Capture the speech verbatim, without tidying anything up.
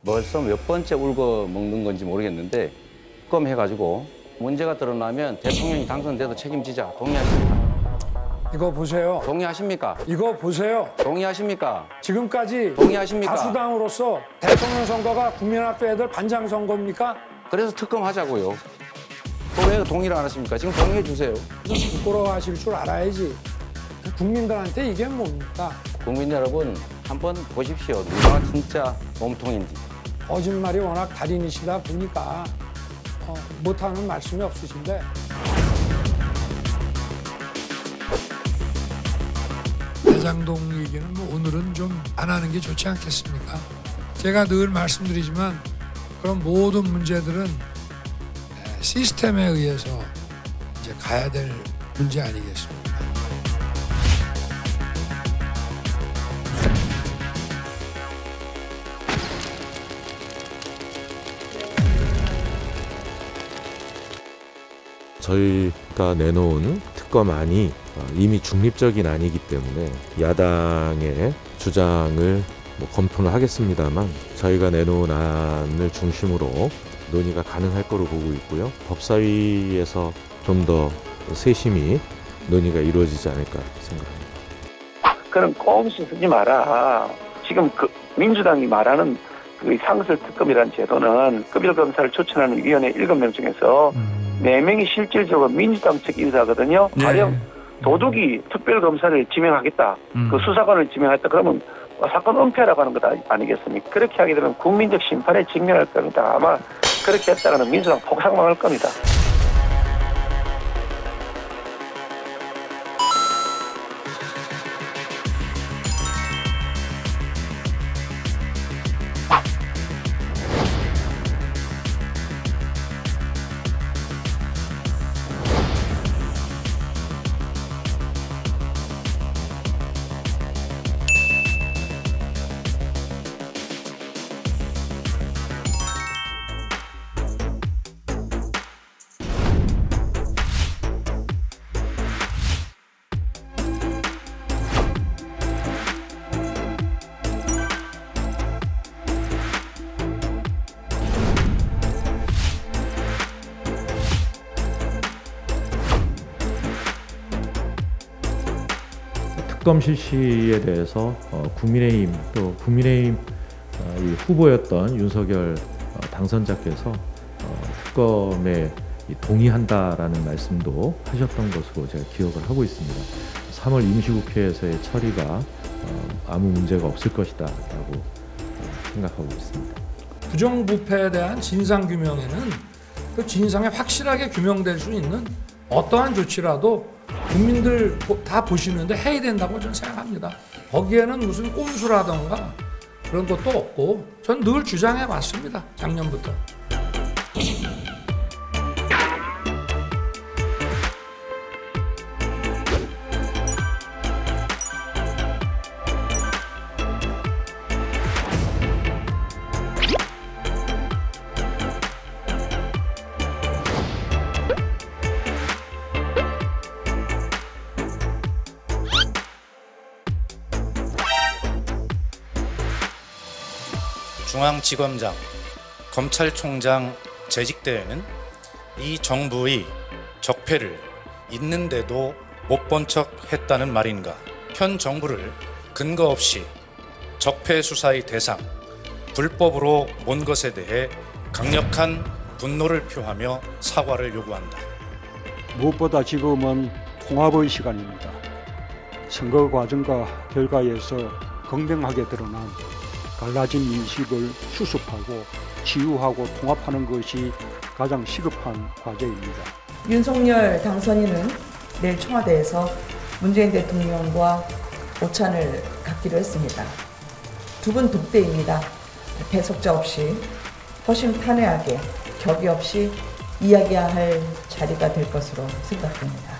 벌써 몇 번째 울고 먹는 건지 모르겠는데 특검해가지고 문제가 드러나면 대통령이 당선돼도 책임지자. 동의하십니까? 이거 보세요. 동의하십니까? 이거 보세요. 동의하십니까? 지금까지 동의하십니까? 다수당으로서 대통령 선거가 국민학교 애들 반장 선거입니까? 그래서 특검하자고요. 또 왜 동의를 안 하십니까? 지금 동의해 주세요. 부끄러워하실 줄 알아야지. 국민들한테 이게 뭡니까? 국민 여러분 한번 보십시오. 누가 진짜 몸통인지. 거짓말이 워낙 달인이시다 보니까 어, 못하는 말씀이 없으신데. 대장동 얘기는 뭐 오늘은 좀 안 하는 게 좋지 않겠습니까? 제가 늘 말씀드리지만 그런 모든 문제들은 시스템에 의해서 이제 가야 될 문제 아니겠습니까? 저희가 내놓은 특검안이 이미 중립적인 안이기 때문에 야당의 주장을 뭐 검토는 하겠습니다만 저희가 내놓은 안을 중심으로 논의가 가능할 거로 보고 있고요. 법사위에서 좀 더 세심히 논의가 이루어지지 않을까 생각합니다. 그런 꼼수 쓰지 마라. 지금 그 민주당이 말하는 그 상설 특검이라는 제도는 급일검사를 추천하는 위원회 일곱 명 중에서 네 명이 실질적으로 민주당 측 인사거든요. 네. 가령 도둑이 특별검사를 지명하겠다. 음. 그 수사관을 지명했다. 그러면 사건 은폐라고 하는 것 아니겠습니까? 그렇게 하게 되면 국민적 심판에 직면할 겁니다. 아마 그렇게 했다가는 민주당 폭삭망할 겁니다. 특검 실시에 대해서 어, 국민의힘 또 국민의힘 어, 이 후보였던 윤석열 어, 당선자께서 어, 특검에 이 동의한다라는 말씀도 하셨던 것으로 제가 기억을 하고 있습니다. 삼월 임시국회에서의 처리가 어, 아무 문제가 없을 것이다라고 어, 생각하고 있습니다. 부정부패에 대한 진상규명에는 그 진상이 확실하게 규명될 수 있는 어떠한 조치라도 국민들 다 보시는데 해야 된다고 저는 생각합니다. 거기에는 무슨 꼼수라던가 그런 것도 없고 전 늘 주장해 왔습니다. 작년부터. 중앙지검장, 검찰총장 재직대회는 이 정부의 적폐를 있는데도 못 본 척 했다는 말인가. 현 정부를 근거 없이 적폐 수사의 대상, 불법으로 몬 것에 대해 강력한 분노를 표하며 사과를 요구한다. 무엇보다 지금은 통합의 시간입니다. 선거 과정과 결과에서 극명하게 드러난 갈라진 인식을 수습하고 치유하고 통합하는 것이 가장 시급한 과제입니다. 윤석열 당선인은 내일 청와대에서 문재인 대통령과 오찬을 갖기로 했습니다. 두 분 독대입니다. 배석자 없이 허심탄회하게 격의 없이 이야기할 자리가 될 것으로 생각됩니다.